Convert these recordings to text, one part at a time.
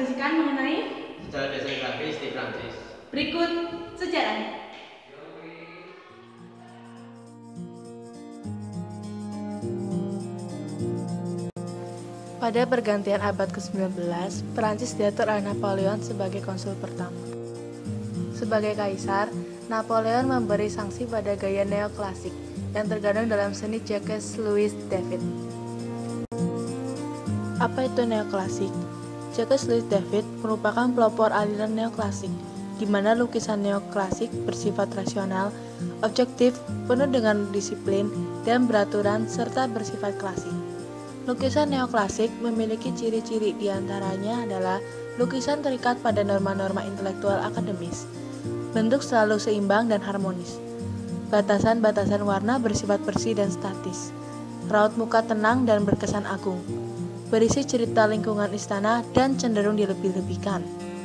mendiskusikan mengenai sejarah desain grafis di Prancis. berikut sejarahnya. Pada pergantian abad ke-19, Perancis diatur oleh Napoleon sebagai konsul pertama. Sebagai kaisar, Napoleon memberi sanksi pada gaya neoklasik yang terkandung dalam seni Jacques Louis David. Apa itu neoklasik? Jacques Louis David merupakan pelopor aliran neoklasik, di mana lukisan neoklasik bersifat rasional, objektif, penuh dengan disiplin dan beraturan, serta bersifat klasik. Lukisan neoklasik memiliki ciri-ciri, diantaranya adalah lukisan terikat pada norma-norma intelektual akademis, bentuk selalu seimbang dan harmonis, batasan-batasan warna bersifat bersih dan statis, raut muka tenang dan berkesan agung, berisi cerita lingkungan istana dan cenderung dilebih-lebihkan.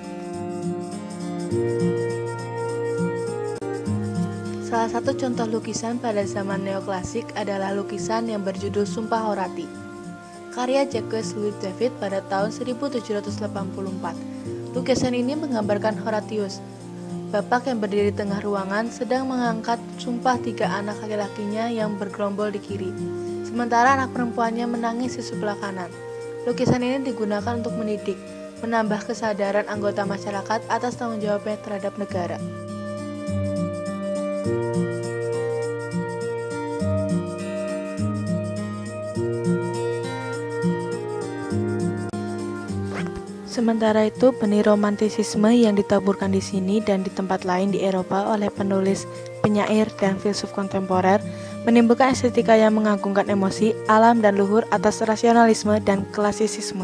Salah satu contoh lukisan pada zaman neoklasik adalah lukisan yang berjudul Sumpah Horati, karya Jacques Louis David pada tahun 1784. Lukisan ini menggambarkan Horatius, bapak yang berdiri di tengah ruangan, sedang mengangkat sumpah 3 anak laki-lakinya yang bergerombol di kiri, sementara anak perempuannya menangis di sebelah kanan. Lukisan ini digunakan untuk mendidik, menambah kesadaran anggota masyarakat atas tanggung jawabnya terhadap negara. Sementara itu, benih romantisisme yang ditaburkan di sini dan di tempat lain di Eropa oleh penulis, penyair, dan filsuf kontemporer menimbulkan estetika yang mengagungkan emosi, alam, dan luhur atas rasionalisme dan klasisisme.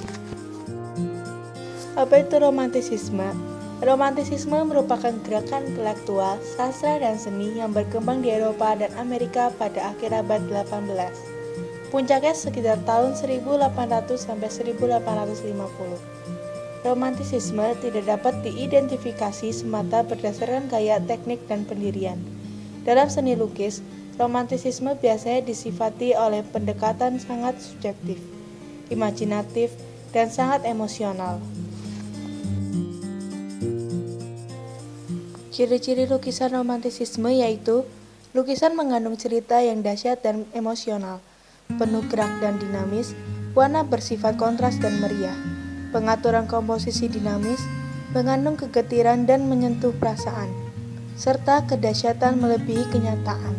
Apa itu romantisisme? Romantisisme merupakan gerakan intelektual, sastra, dan seni yang berkembang di Eropa dan Amerika pada akhir abad 18. Puncaknya sekitar tahun 1800 sampai 1850. Romantisisme tidak dapat diidentifikasi semata berdasarkan gaya, teknik, dan pendirian. Dalam seni lukis, romantisisme biasanya disifati oleh pendekatan sangat subjektif, imajinatif, dan sangat emosional. Ciri-ciri lukisan romantisisme yaitu lukisan mengandung cerita yang dahsyat dan emosional, penuh gerak dan dinamis, warna bersifat kontras dan meriah, pengaturan komposisi dinamis, mengandung kegetiran dan menyentuh perasaan, serta kedahsyatan melebihi kenyataan.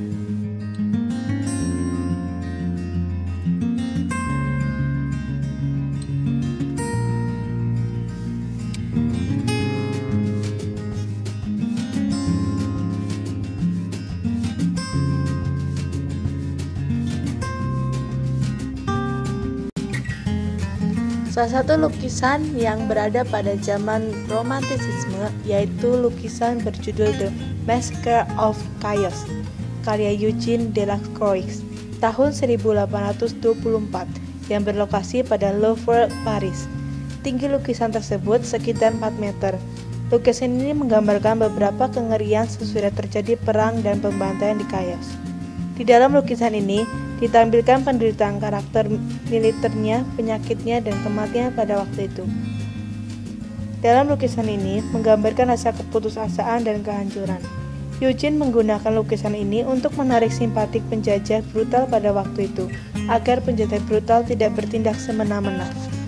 Salah satu lukisan yang berada pada zaman romantisisme yaitu lukisan berjudul The Massacre of Chaos, karya Eugène Delacroix, tahun 1824, yang berlokasi pada Louvre, Paris. Tinggi lukisan tersebut sekitar 4 meter. Lukisan ini menggambarkan beberapa kengerian sesudah terjadi perang dan pembantaian di Chaos. Di dalam lukisan ini ditampilkan penderitaan karakter militernya, penyakitnya, dan kematian pada waktu itu. Dalam lukisan ini menggambarkan rasa keputusasaan dan kehancuran. Eugène menggunakan lukisan ini untuk menarik simpatik penjajah brutal pada waktu itu, agar penjajah brutal tidak bertindak semena-mena.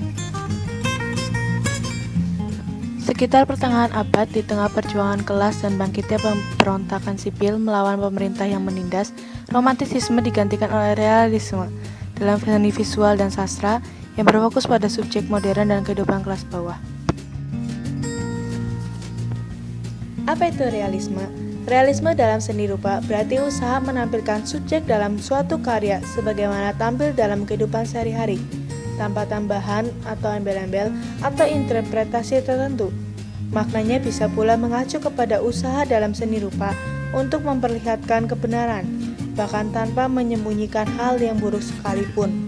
Sekitar pertengahan abad, di tengah perjuangan kelas dan bangkitnya pemberontakan sipil melawan pemerintah yang menindas, romantisisme digantikan oleh realisme dalam seni visual dan sastra yang berfokus pada subjek modern dan kehidupan kelas bawah. Apa itu realisme? Realisme dalam seni rupa berarti usaha menampilkan subjek dalam suatu karya sebagaimana tampil dalam kehidupan sehari-hari, tanpa tambahan atau embel-embel atau interpretasi tertentu. Maknanya bisa pula mengacu kepada usaha dalam seni rupa untuk memperlihatkan kebenaran, bahkan tanpa menyembunyikan hal yang buruk sekalipun.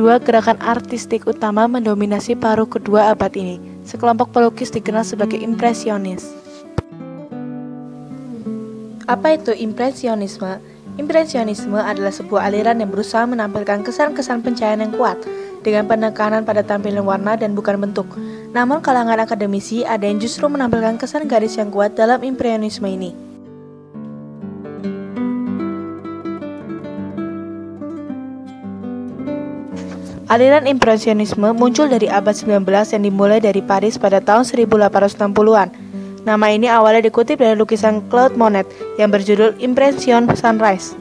Dua gerakan artistik utama mendominasi paruh kedua abad ini. Sekelompok pelukis dikenal sebagai impresionis. Apa itu impresionisme? Impresionisme adalah sebuah aliran yang berusaha menampilkan kesan-kesan pencahayaan yang kuat dengan penekanan pada tampilan warna dan bukan bentuk. Namun kalangan akademisi ada yang justru menampilkan kesan garis yang kuat dalam impresionisme ini. Aliran impresionisme muncul dari abad 19 yang dimulai dari Paris pada tahun 1860-an. Nama ini awalnya dikutip dari lukisan Claude Monet yang berjudul Impression Sunrise.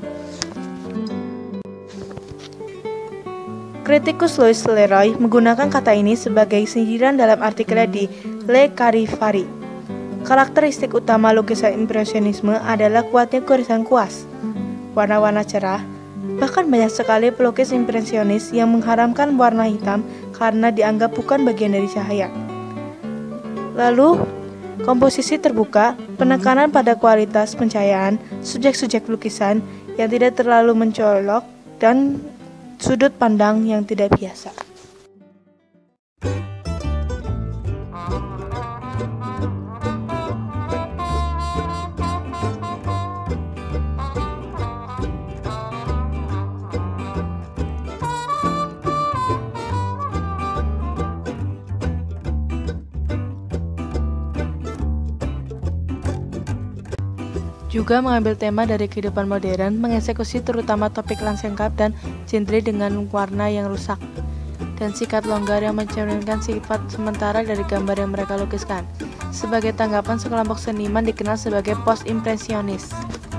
Kritikus Louis Leroy menggunakan kata ini sebagai sindiran dalam artikelnya di Le Charivari. Karakteristik utama lukisan impresionisme adalah kuatnya garisan kuas, warna-warna cerah. Bahkan banyak sekali pelukis impresionis yang mengharamkan warna hitam karena dianggap bukan bagian dari cahaya. Lalu, komposisi terbuka, penekanan pada kualitas pencahayaan, subjek-subjek lukisan yang tidak terlalu mencolok, dan sudut pandang yang tidak biasa. Juga mengambil tema dari kehidupan modern, mengeksekusi terutama topik lansengkap dan genre dengan warna yang rusak, dan sikat longgar yang mencerminkan sifat sementara dari gambar yang mereka lukiskan. Sebagai tanggapan, sekelompok seniman dikenal sebagai post-impresionis.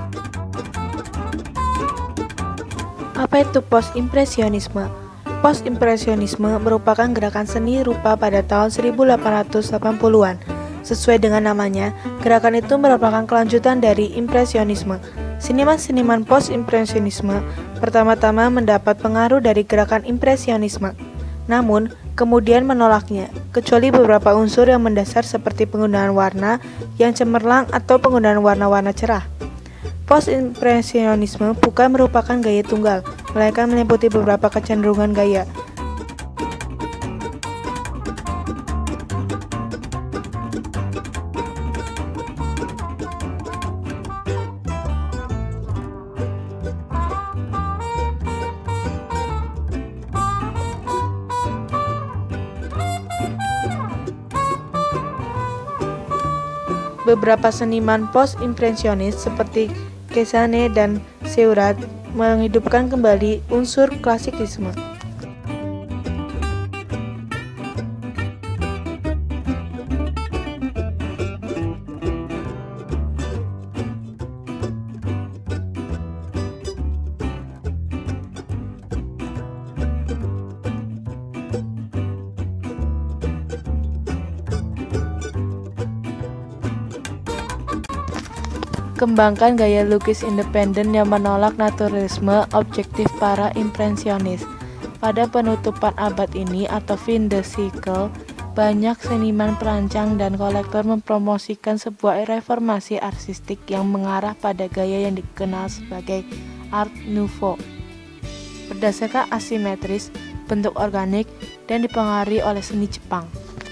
Apa itu post-impresionisme? Post-impresionisme merupakan gerakan seni rupa pada tahun 1880-an. Sesuai dengan namanya, gerakan itu merupakan kelanjutan dari impresionisme. Seniman-seniman post-impresionisme pertama-tama mendapat pengaruh dari gerakan impresionisme, namun kemudian menolaknya, kecuali beberapa unsur yang mendasar seperti penggunaan warna yang cemerlang atau penggunaan warna-warna cerah. Post-impresionisme bukan merupakan gaya tunggal, melainkan meliputi beberapa kecenderungan gaya. Beberapa seniman post-impresionis seperti Cézanne dan Seurat menghidupkan kembali unsur klasikisme. Kembangkan gaya lukis independen yang menolak naturalisme objektif para impresionis. Pada penutupan abad ini atau fin de siècle, banyak seniman perancang dan kolektor mempromosikan sebuah reformasi artistik yang mengarah pada gaya yang dikenal sebagai Art Nouveau. Berdasarkan asimetris, bentuk organik, dan dipengaruhi oleh seni Jepang.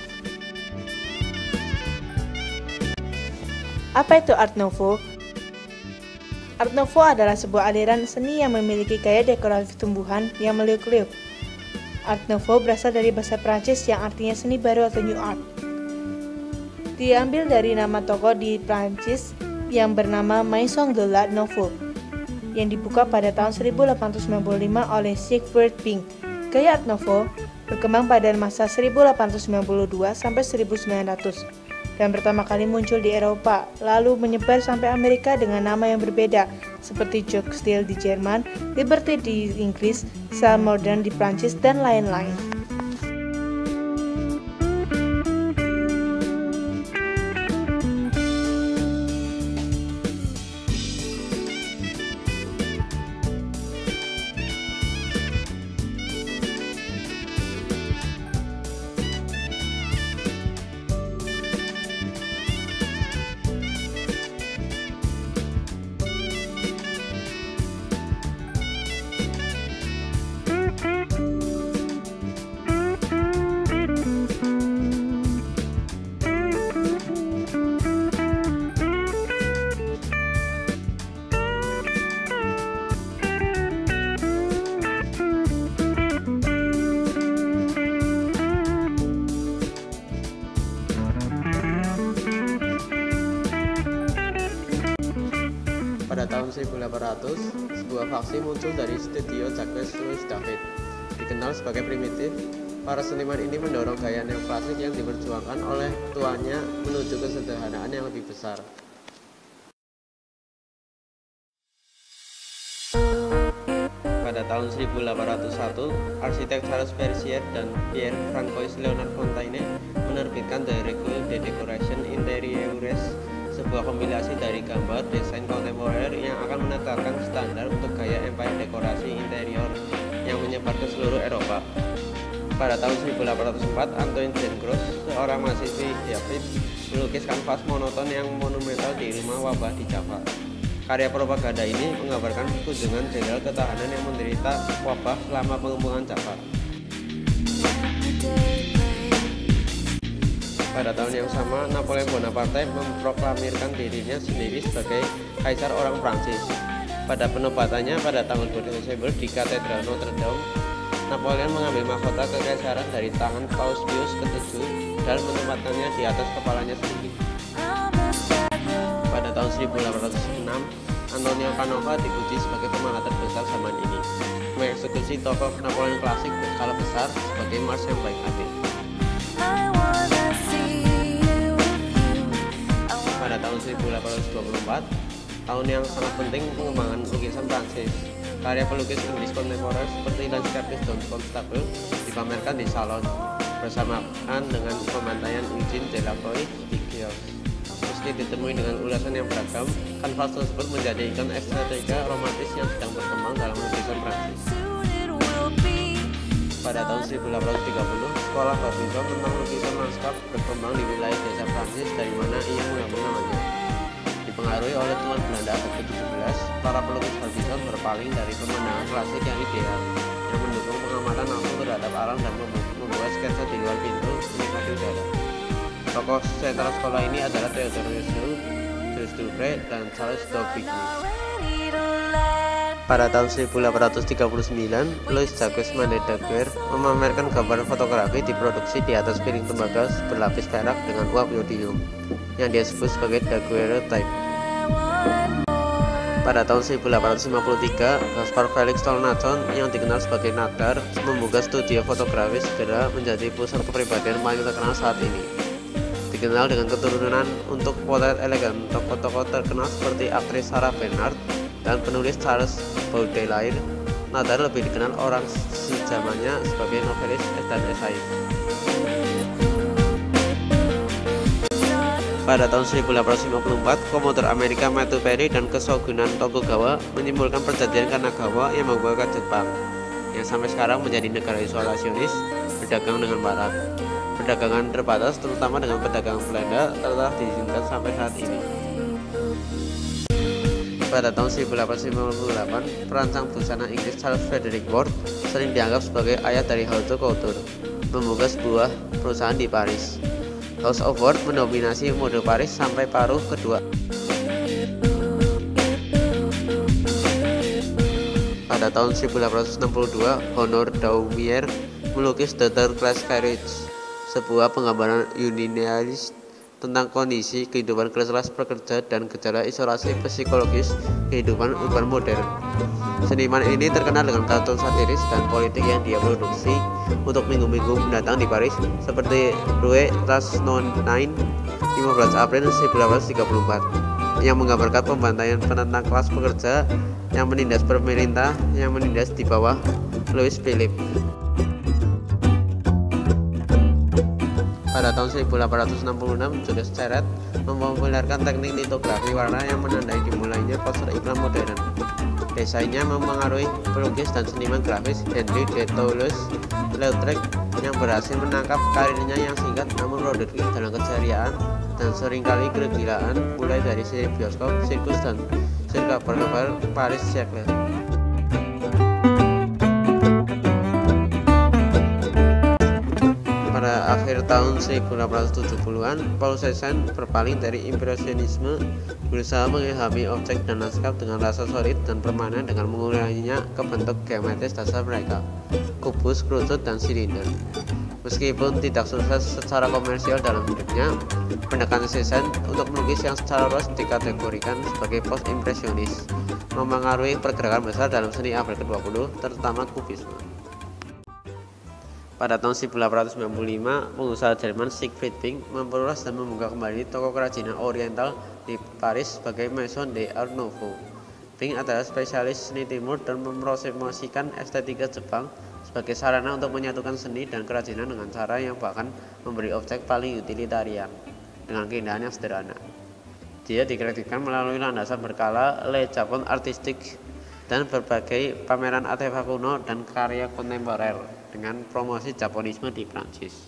Apa itu Art Nouveau? Art Nouveau adalah sebuah aliran seni yang memiliki gaya dekoratif tumbuhan yang meliuk-liuk. Art Nouveau berasal dari bahasa Prancis yang artinya seni baru atau New Art. Diambil dari nama toko di Prancis yang bernama Maison de l'Art Nouveau, yang dibuka pada tahun 1895 oleh Siegfried Pink. Gaya Art Nouveau berkembang pada masa 1892 sampai 1900. Dan pertama kali muncul di Eropa, lalu menyebar sampai Amerika dengan nama yang berbeda, seperti Joke Style di Jerman, Liberty di Inggris, Style Modern di Prancis, dan lain-lain. Pada tahun 1800, sebuah faksi muncul dari studio Jacques Louis David. Dikenal sebagai primitif, para seniman ini mendorong gaya neoklasik yang diperjuangkan oleh tuannya menuju kesederhanaan yang lebih besar. Pada tahun 1801, arsitek Charles Percier dan Pierre Francois Leonard Fontaine menerbitkan The Règle de Décoration Intérieure, sebuah kompilasi dari gambar desain kontemporer yang akan menetapkan standar untuk gaya empire dekorasi interior yang menyebar ke seluruh Eropa. Pada tahun 1804, Antoine Jean Gros, seorang mahasiswi David, melukis kanvas monoton yang monumental di rumah wabah di Java. Karya propaganda ini menggambarkan kunjungan jenderal ketahanan yang menderita wabah selama pengepungan Java. Pada tahun yang sama, Napoleon Bonaparte memproklamirkan dirinya sendiri sebagai kaisar orang Prancis. Pada penobatannya pada tanggal 2 Desember di Katedral Notre Dame, Napoleon mengambil mahkota kekaisaran dari tangan Paus Pius ke-7 dan menempatkannya di atas kepalanya sendiri. Pada tahun 1806, Antonio Canova dipuji sebagai pemangkat terbesar zaman ini, mengeksekusi tokoh Napoleon klasik berskala besar sebagai Mars yang baik hati. Pada tahun 1824, tahun yang sangat penting pengembangan lukisan Prancis. Karya pelukis Inggris kontemporer seperti landscapist John Constable dipamerkan di salon bersamaan dengan pembantaian Eugène Delacroix di kios. Meski ditemui dengan ulasan yang beragam, kanvas tersebut menjadi ikon estetika romantis yang sedang berkembang dalam lukisan Prancis. Pada tahun 1830, sekolah Barbizon tentang lukisan lanskap berkembang di wilayah desa Prancis dari mana ia mengambil namanya. Dipengaruhi oleh Tuan Belanda abad ke-17, para pelukis Barbizon berpaling dari pemandangan klasik yang ideal, yang mendukung pengamatan langsung terhadap alam dan membuat sketsa di luar pintu menikmati udara. Tokoh sentral sekolah ini adalah Theodore Rousseau, Jules Dupre, dan Charles Daubigny. Pada tahun 1839, Louis Jacques Manet Daguerre memamerkan gambar fotografi diproduksi di atas piring tembaga berlapis perak dengan uap yodium, yang dia sebut sebagai daguerreotype. Pada tahun 1853, Gaspar Felix Tolnachon yang dikenal sebagai Nadar membuka studio fotografi segera menjadi pusat kepribadian paling terkenal saat ini. Dikenal dengan keturunan untuk potret elegan tokoh-tokoh terkenal seperti aktris Sarah Bernhardt dan penulis Charles Baudelaire, Nadar lebih dikenal orang sejamannya sebagai novelis dan esais. Pada tahun 1854, Komodo Amerika Matthew Perry dan Keshogunan Tokugawa menyimpulkan perjanjian Kanagawa yang membawa ke Jepang, yang sampai sekarang menjadi negara isolasionis berdagang dengan barat. Perdagangan terbatas, terutama dengan pedagang Belanda, telah diizinkan sampai saat ini. Pada tahun 1858, perancang busana Inggris Charles Frederick Worth sering dianggap sebagai ayah dari haute couture, membuka sebuah perusahaan di Paris. House of Worth mendominasi mode Paris sampai paruh kedua. Pada tahun 1862, Honor Daumier melukis The Third Class Carriage, sebuah penggambaran unionalis tentang kondisi kehidupan kelas pekerja dan gejala isolasi psikologis kehidupan urban modern. Seniman ini terkenal dengan kartun satiris dan politik yang dia produksi untuk minggu-minggu mendatang di Paris, seperti Rue Rasnon 9, 15 April 1834, yang menggambarkan pembantaian penentang kelas pekerja yang menindas pemerintah yang menindas di bawah Louis Philippe. Pada tahun 1866, Jules Ceret mempopulerkan teknik litografi warna yang menandai dimulainya poster iklan modern. Desainnya mempengaruhi pelukis dan seniman grafis Henri de Toulouse-Lautrec yang berhasil menangkap karirnya yang singkat namun produktif dalam keceriaan dan seringkali kegilaan, mulai dari seri bioskop, sirkus, dan Cirque Carnival Paris Siècle. Pada akhir tahun 1870-an, Paul Cézanne berpaling dari impresionisme, berusaha mengilhami objek dan lanskap dengan rasa solid dan permanen dengan menguranginya ke bentuk geometris dasar mereka, kubus, kerucut, dan silinder. Meskipun tidak sukses secara komersial dalam hidupnya, pendekatan Cézanne untuk melukis yang secara luas dikategorikan sebagai post-impresionis memengaruhi pergerakan besar dalam seni abad ke-20, terutama kubisme. Pada tahun 1895, pengusaha Jerman Siegfried Pink memperluas dan membuka kembali toko kerajinan Oriental di Paris sebagai Maison de Art Nouveau. Pink adalah spesialis seni timur dan mempromosikan estetika Jepang sebagai sarana untuk menyatukan seni dan kerajinan dengan cara yang bahkan memberi objek paling utilitarian dengan keindahan yang sederhana. Dia dikreditkan melalui landasan berkala Le Japon Artistique dan berbagai pameran artefak kuno dan karya kontemporer dengan promosi Japonisme di Prancis.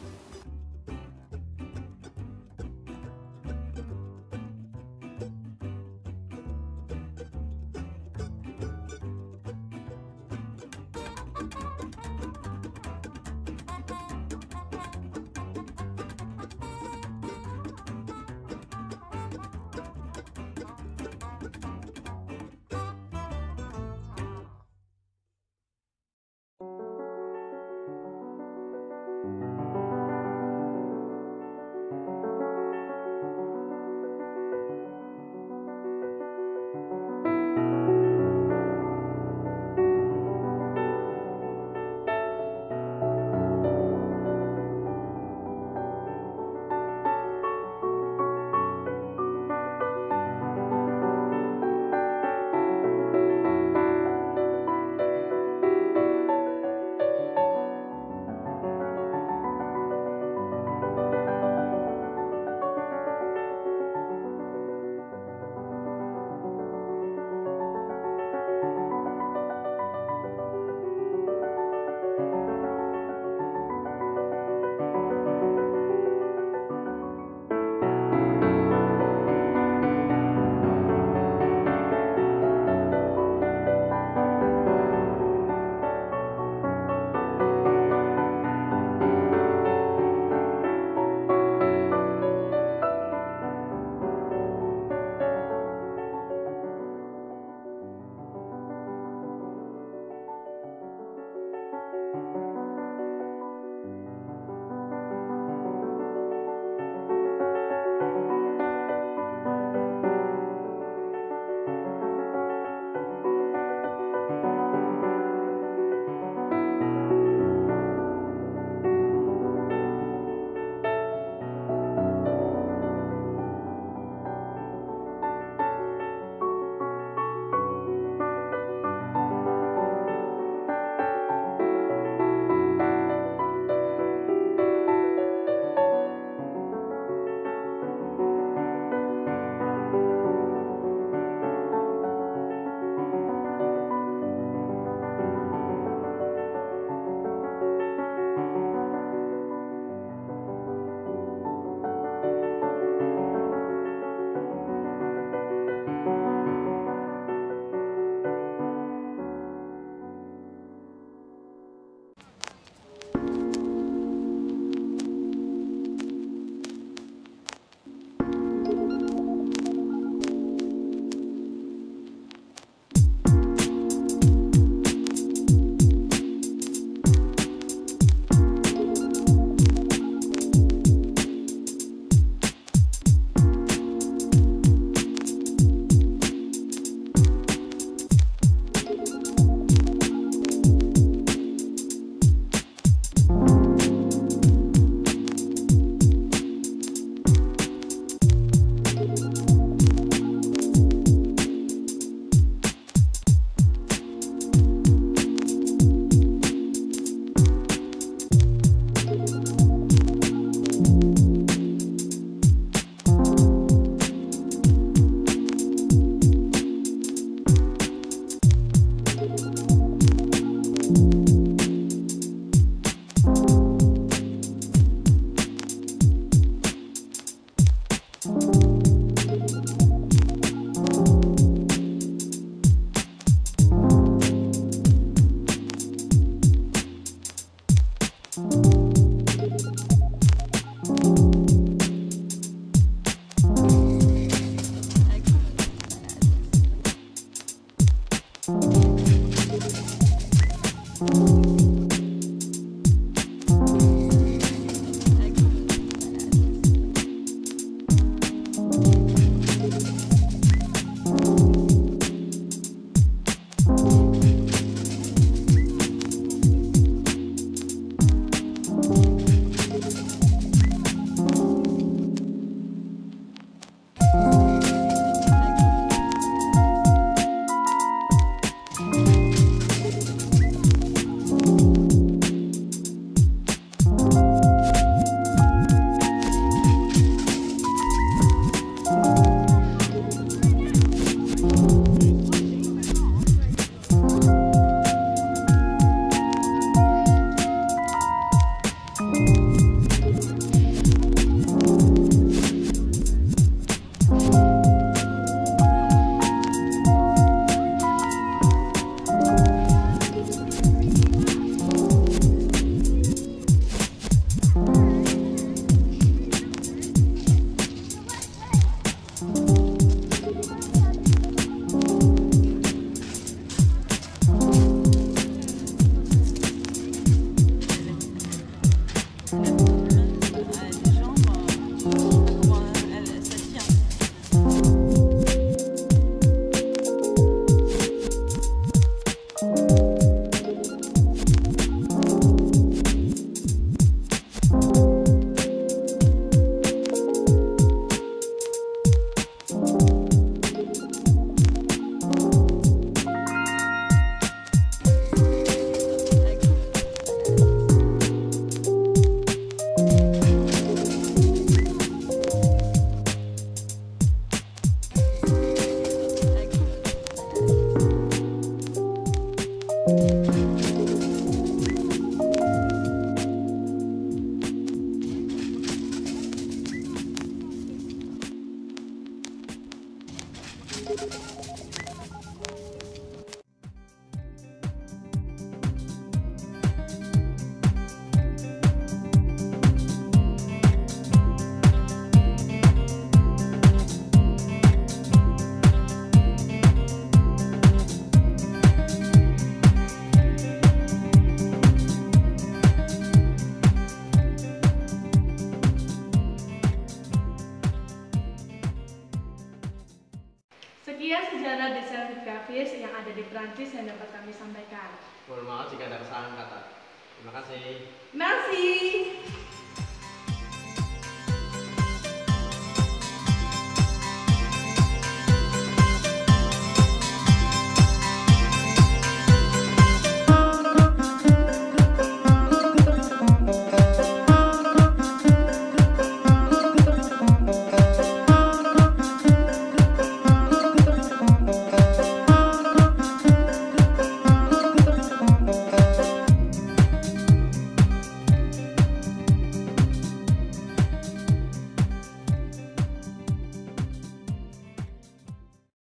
Sekian sejarah desain grafis yang ada di Prancis yang dapat kami sampaikan. Mohon maaf jika ada kesalahan kata. Terima kasih. Merci.